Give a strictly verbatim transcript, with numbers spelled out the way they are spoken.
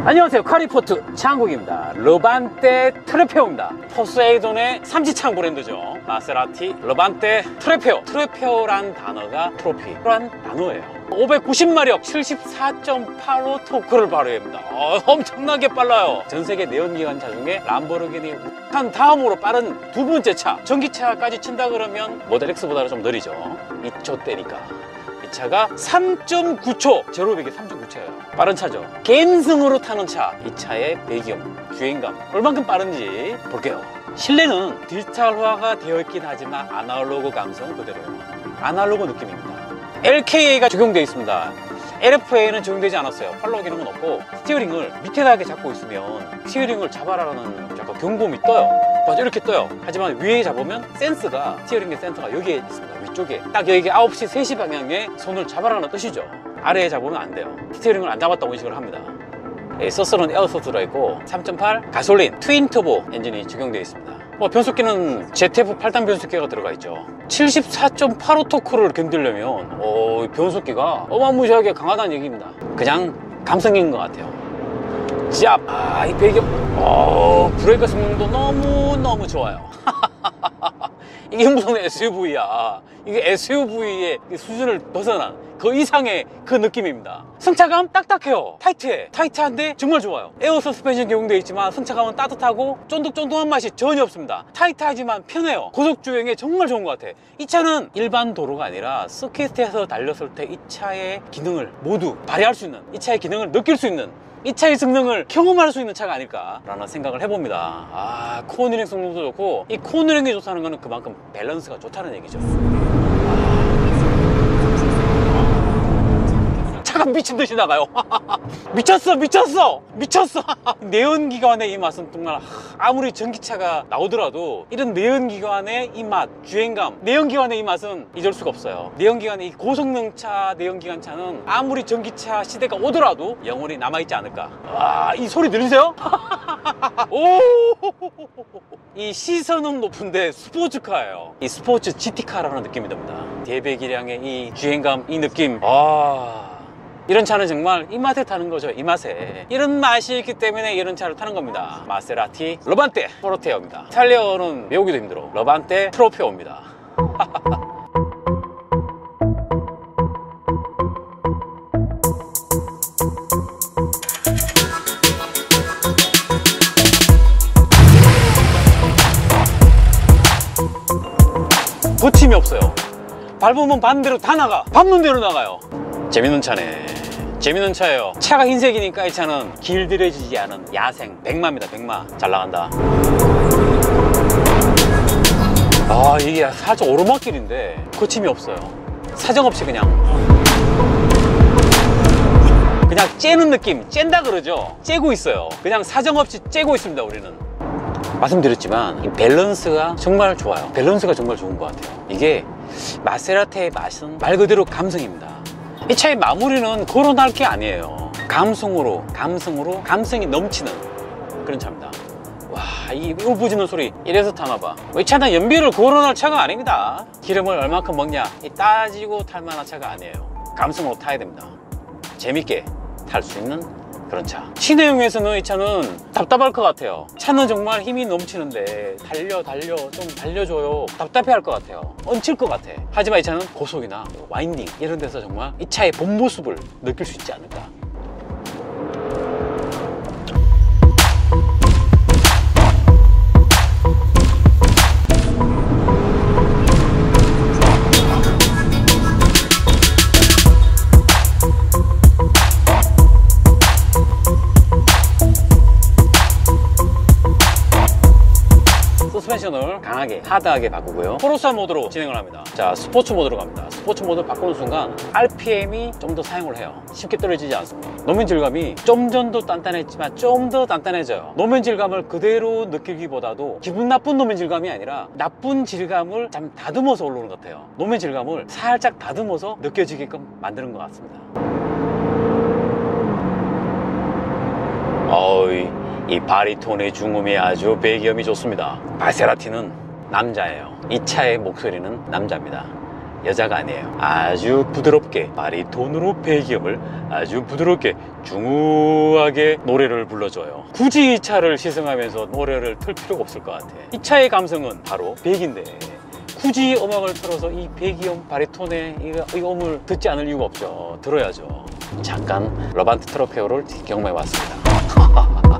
안녕하세요, 카리포트 창국입니다. 러반떼 트레페오입니다. 포세이돈의 삼지창 브랜드죠. 마세라티 러반떼 트레페오. 트레페오란 단어가 트로피란 단어예요. 오백구십 마력 칠십사 점 팔오 토크를 발휘합니다. 어, 엄청나게 빨라요. 전세계 내연기관차 중에 람보르기니 한 다음으로 빠른 두 번째 차. 전기차까지 친다 그러면 모델 X보다는 좀 느리죠. 이 초대니까. 이 차가 삼 점 구 초, 제로 백에 삼 점 구 초예요. 빠른 차죠. 갬성으로 타는 차. 이 차의 배기음, 주행감 얼만큼 빠른지 볼게요. 실내는 디지털화가 되어 있긴 하지만 아날로그 감성 그대로예요. 아날로그 느낌입니다. 엘케이에이가 적용되어 있습니다. 엘에프에이는 적용되지 않았어요. 팔로우 기능은 없고 스티어링을 밑에다 이렇게 잡고 있으면 스티어링을 잡아라라는 약간 경고음이 떠요. 맞아, 이렇게 떠요. 하지만 위에 잡으면 센스가, 스티어링의 센터가 여기에 있습니다. 위쪽에 딱 여기 아홉 시 세 시 방향에 손을 잡아라는 뜻이죠. 아래에 잡으면 안 돼요. 스티어링을 안 잡았다고 인식을 합니다. 서스는 에어서스 들어있고 삼 점 팔 가솔린 트윈 터보 엔진이 적용되어 있습니다. 뭐 변속기는 제트에프 팔 단 변속기가 들어가 있죠. 칠십사 점 팔오 토크를 견디려면 오, 변속기가 어마무시하게 강하다는 얘기입니다. 그냥 감성인 것 같아요. 짭! 아, 이 배기, 어, 브레이크 성능도 너무너무 좋아요. 이게 무슨 에스유브이야. 이게 에스유브이의 수준을 벗어난 그 이상의 그 느낌입니다. 승차감 딱딱해요. 타이트해. 타이트한데 정말 좋아요. 에어 서스펜션 적용되어 있지만 승차감은 따뜻하고 쫀득쫀득한 맛이 전혀 없습니다. 타이트하지만 편해요. 고속주행에 정말 좋은 것 같아. 이 차는 일반 도로가 아니라 서킷에서 달렸을 때 이 차의 기능을 모두 발휘할 수 있는, 이 차의 기능을 느낄 수 있는, 이 차의 성능을 경험할 수 있는 차가 아닐까라는 생각을 해봅니다. 아, 코어느링 성능도 좋고, 이 코어느링이 좋다는 거는 그만큼 밸런스가 좋다는 얘기죠. 차가 미친듯이 나가요. 미쳤어 미쳤어 미쳤어. 내연기관의 이 맛은 정말, 아무리 전기차가 나오더라도 이런 내연기관의 이 맛, 주행감, 내연기관의 이 맛은 잊을 수가 없어요. 내연기관의 이 고성능차, 내연기관차는 아무리 전기차 시대가 오더라도 영원히 남아있지 않을까. 와, 이 소리 들리세요? 오, 이 시선은 높은데 스포츠카예요. 이 스포츠 지티카라는 느낌이 듭니다. 대배기량의 이 주행감, 이 느낌, 아, 이런 차는 정말 이 맛에 타는 거죠. 이 맛에. 이런 맛이 있기 때문에 이런 차를 타는 겁니다. 마세라티 러반떼 포르테오입니다. 이탈리아어는 외우기도 힘들어. 러반떼 트로페오입니다. 거침이 없어요. 밟으면 반대로 다 나가. 밟는 대로 나가요. 재밌는 차네. 재밌는 차예요. 차가 흰색이니까 이 차는 길들여지지 않은 야생 백마입니다. 백마. 잘 나간다. 아, 이게 살짝 오르막길인데 거침이 없어요. 사정없이 그냥 그냥 째는 느낌. 쨘다 그러죠. 째고 있어요. 그냥 사정없이 째고 있습니다. 우리는. 말씀드렸지만 이 밸런스가 정말 좋아요. 밸런스가 정말 좋은 것 같아요. 이게 마세라티의 맛은 말 그대로 감성입니다. 이 차의 마무리는 거론할 게 아니에요. 감성으로, 감성으로, 감성이 넘치는 그런 차입니다. 와, 이 울부짖는 소리 이래서 타나봐. 이 차는 연비를 거론할 차가 아닙니다. 기름을 얼마큼 먹냐 이 따지고 탈 만한 차가 아니에요. 감성으로 타야 됩니다. 재밌게 탈 수 있는 그런 차. 시내용에서는 이 차는 답답할 것 같아요. 차는 정말 힘이 넘치는데 달려 달려 좀 달려줘요. 답답해 할 것 같아요. 얹힐 것 같아. 하지만 이 차는 고속이나 와인딩 이런 데서 정말 이 차의 본 모습을 느낄 수 있지 않을까. 서스펜션을 강하게, 하드하게 바꾸고요. 포르사 모드로 진행을 합니다. 자, 스포츠 모드로 갑니다. 스포츠 모드를 바꾸는 순간 알피엠이 좀 더 사용을 해요. 쉽게 떨어지지 않습니다. 노면 질감이 좀 전도 단단했지만 좀 더 단단해져요. 노면 질감을 그대로 느끼기보다도 기분 나쁜 노면 질감이 아니라 나쁜 질감을 좀 다듬어서 올라오는 것 같아요. 노면 질감을 살짝 다듬어서 느껴지게끔 만드는 것 같습니다. 어이, 이 바리톤의 중음이 아주 배기음이 좋습니다. 마세라티는 남자예요. 이 차의 목소리는 남자입니다. 여자가 아니에요. 아주 부드럽게 바리톤으로 배기음을 아주 부드럽게 중후하게 노래를 불러줘요. 굳이 이 차를 시승하면서 노래를 틀 필요가 없을 것 같아. 이 차의 감성은 바로 배기인데 굳이 음악을 틀어서 이 배기음 바리톤의 이 음을 듣지 않을 이유가 없죠. 들어야죠. 잠깐 러반테 트로페오를 경험해 봤습니다.